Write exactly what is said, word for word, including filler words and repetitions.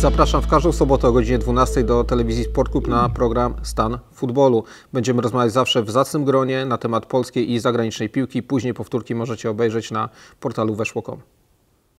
Zapraszam w każdą sobotę o godzinie dwunastej do telewizji Sport Klub na program Stan Futbolu. Będziemy rozmawiać zawsze w zacnym gronie na temat polskiej i zagranicznej piłki. Później powtórki możecie obejrzeć na portalu weszło kropka com.